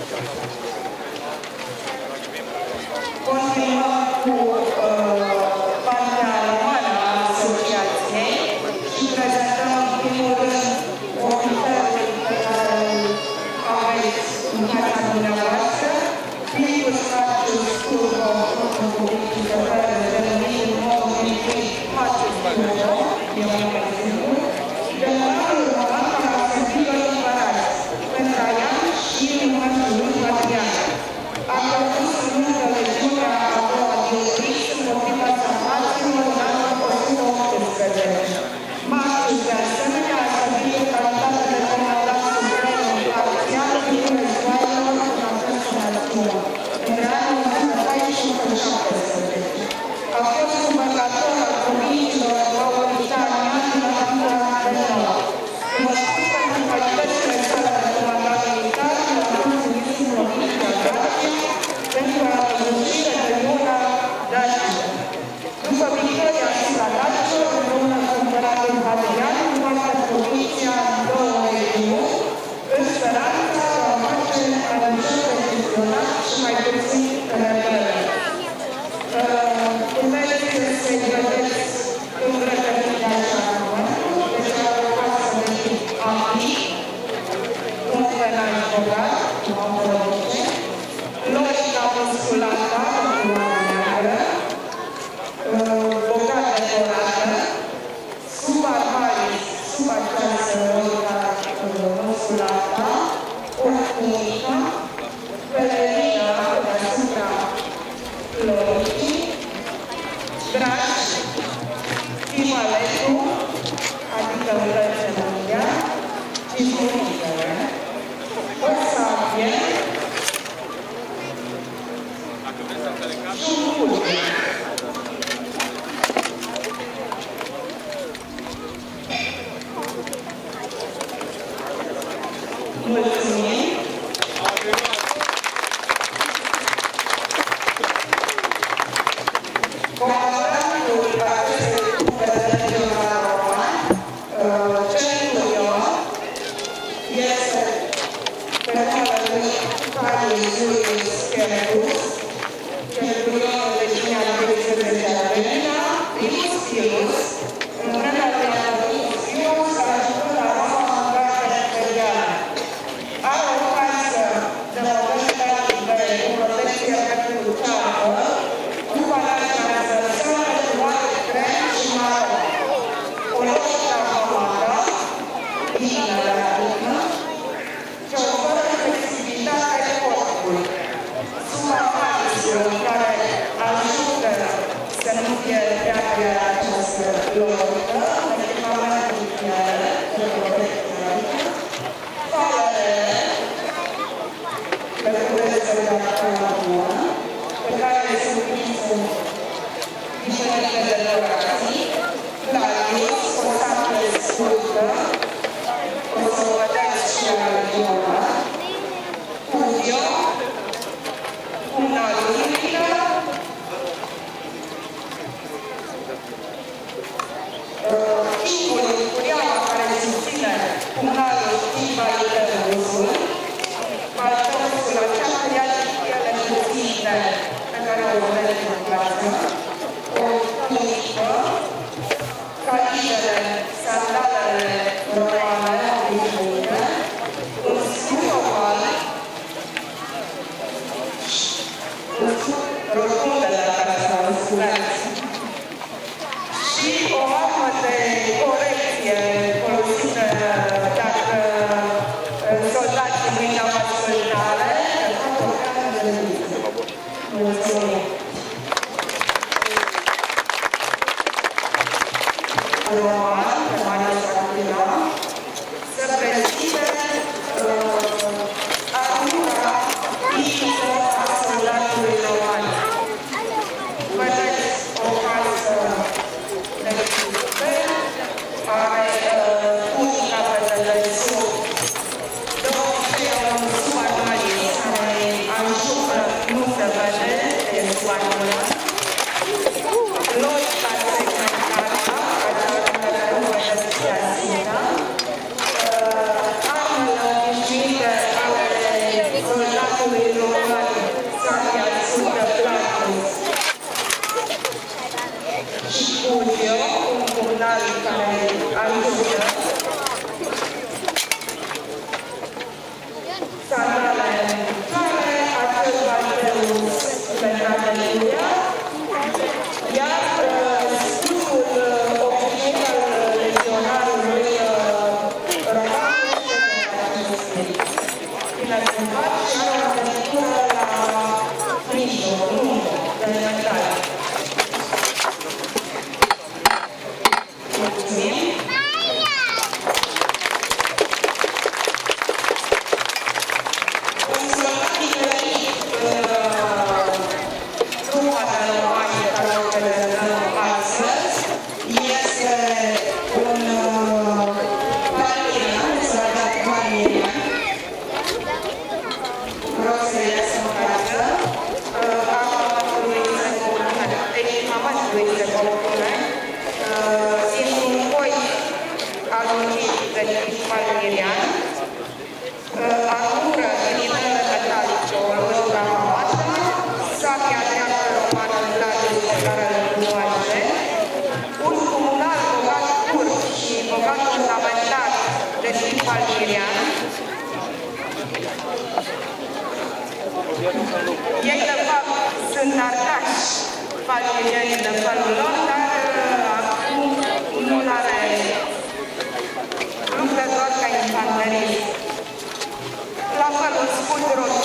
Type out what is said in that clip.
Continuăm cu partea romană a asociației și prezentăm în primul rând ofițerul pe care îl aveți în fața dumneavoastră, plinul spațiu scurt în politică care denumit în mod unific spațiu scurt, e un exemplu, de moralul roman care să fie împărați, pentru aia și în măsurul patriarh. A propus încă legiunea a doua din Crist împotriva sarmaților în anul 118. Marcus, de asemenea, a stabilit o calitate de comandant suprem imparțial din războaielor în această națiune, între anul 1914-17. A fost combator al provinciilor Mauritania din Atlantica de Nord. Cunoscut pentru calitățile sale de comandant militar, a fost trimis în provincia Dacia pentru a răzbunși rebeliunea dacică. După victoria asupra dacilor, împreună cu împăratul Hadrian, împarte provincia în două regiuni, în speranța că va face mai ușor de gestionat și mai puțin rebele. Puteți să-i vedeți îmbrăcăminte așa numărul, deci are o casă de tip antic, un penal bogat, am produce, logica musculata, culoare neagră, bogat decorată, sub armarii, sub această logica musculata, o tunică, pelerină deasupra logicii, braci, timaletul, adică îmbrăce mondial, și tunicele, o sabie și un pulpe. Mulțumim! Comandantul acestei trupe de legionar roman, Centurion, este pe numele lui Caius Iulius Scaecus, Centurionul legiunea 12 Armenia, Primus Pilus, în vremea lui Antonius Pius, a ajutat la Roma în garda imperială. Are o casă de modeste libere cu protecție pentru ceartă, cu palați transversale, cu mare crem și mare. O logică comadă, lină la lină, ce oferă flexibilitate corpului. Sub comunalului local Satia Țută Platus și Culio, un comunal care ajută. Sandale care acel Valdeus Metradelia, iar scutul obișnuit al legionarului roman este binecuvântat și are o semnătură la mijloc, lungă, de metal. Mulțumim! Armură ghinită metalică, o logică amată, sabia dreaptă romană în latul de care nuanțe, un comunal bogat curb și bogat ornamentat de tip palmirian. Ei, de fapt, sunt artași palmirieni de felul lor, dar acum nu l-are luptă doar ca infanterie. La fel, un scut